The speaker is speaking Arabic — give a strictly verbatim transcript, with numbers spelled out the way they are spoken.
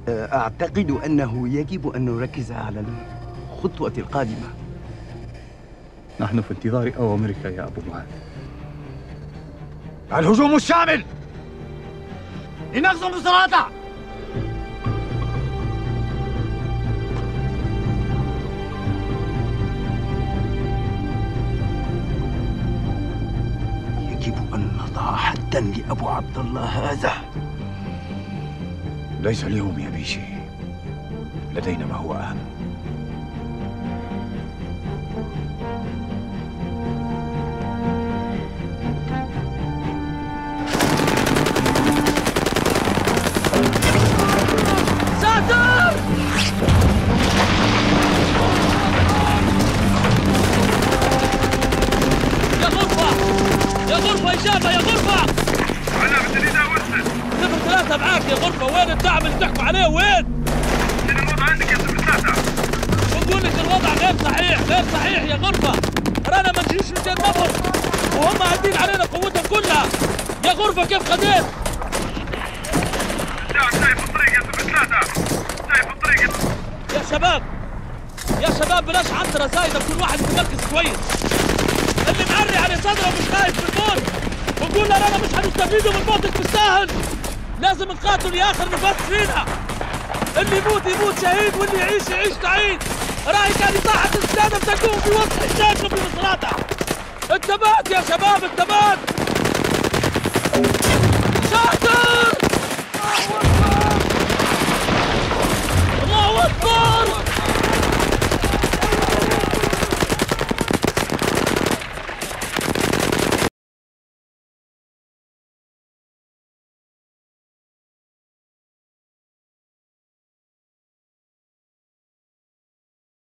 أعتقد أنه يجب أن نركز على الخطوة القادمة. نحن في انتظار أوامرك يا أبو معاذ. الهجوم الشامل لنغزو مصراتة. يجب أن نضع حدا لأبو عبد الله هذا. ليس اليوم يا بيشي، لدينا ما هو أهم. ساتر! يا غرفة! يا غرفة إجابة يا غرفة! أنا بالدليل وصلت. صفر ثلاثة معاك يا غرفة، وين الدعم اللي تحكوا عليه وين؟ شنو الوضع عندك يا صفر ثلاثة؟ بقول لك الوضع غير صحيح، غير صحيح يا غرفة، رانا ما نجيش نجنبهم وهم عادين علينا قوتهم كلها، يا غرفة كيف خديت؟ شايف شايف الطريق يا صفر ثلاثة، شايف الطريق. يا شباب يا شباب بلاش عنترة زايدة، كل واحد يتمركز كويس، اللي معري على صدره ومش خايف من الموت وقول له رانا مش هنستفيدوا من موتك بالساهل، لازم نقاتل لاخر نفس فينا، اللي يموت يموت شهيد واللي يعيش يعيش سعيد، راهي كان طاحت السلالم تلقوهم في وسط حجاجهم في مصراتة. انتبهت يا شباب انتبهت.